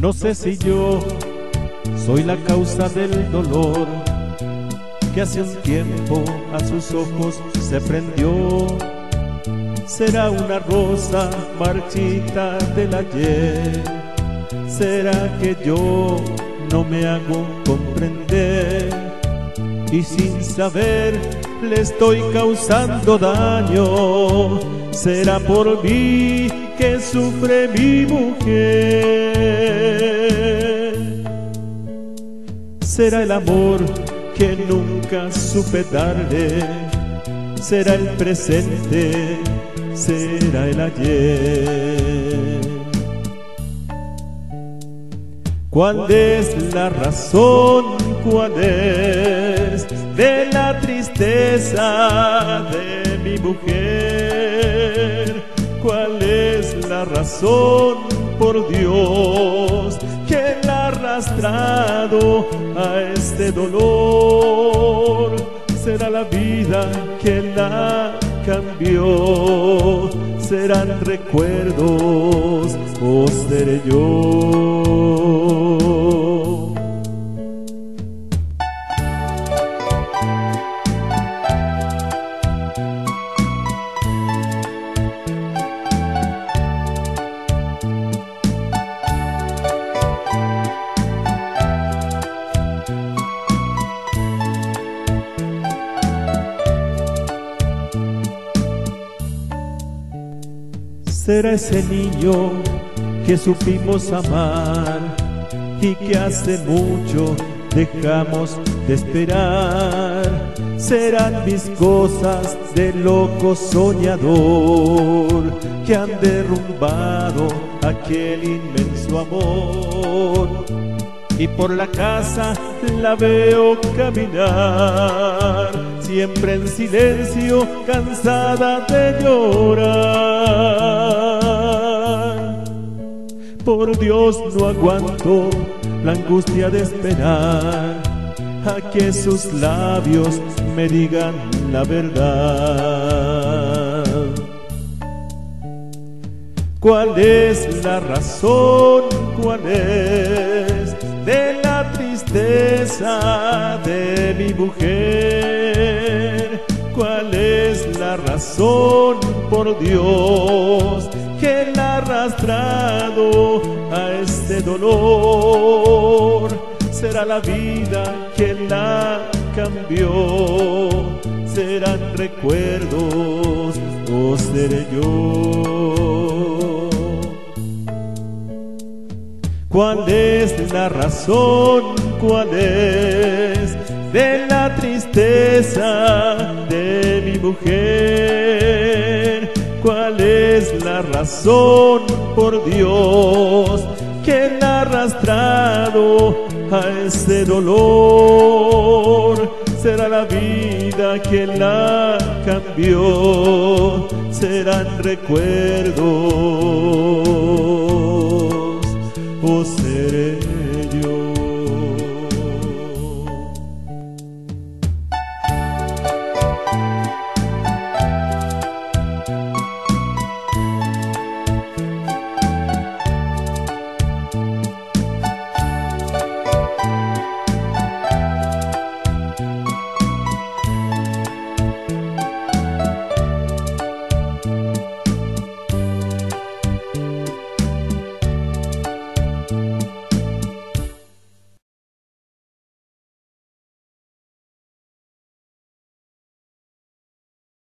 No sé si yo soy la causa del dolor que hace un tiempo a sus ojos se prendió. Será una rosa marchita del ayer. Será que yo no me hago comprender y sin saber le estoy causando daño. Será por mí que sufre mi mujer. Será el amor que nunca supe darle. Será el presente, será el ayer. ¿Cuál es la razón? ¿Cuál es de la tristeza de mi mujer? ¿Cuál es la razón, por Dios, que la ha arrastrado a este dolor? Será la vida que la cambió, serán recuerdos o seré yo. Será ese niño que supimos amar y que hace mucho dejamos de esperar. Serán mis cosas de loco soñador que han derrumbado aquel inmenso amor. Y por la casa la veo caminar, siempre en silencio, cansada de llorar. Por Dios no aguanto la angustia de esperar a que sus labios me digan la verdad. ¿Cuál es la razón? ¿Cuál es de la tristeza de mi mujer? ¿Cuál es la razón, por Dios, que la ha arrastrado a este dolor? Será la vida que la cambió, serán recuerdos o seré yo. ¿Cuál es la razón? ¿Cuál es de la tristeza de mi mujer? ¿Cuál es la razón, por Dios, que la ha arrastrado a ese dolor? Será la vida que la cambió, serán recuerdos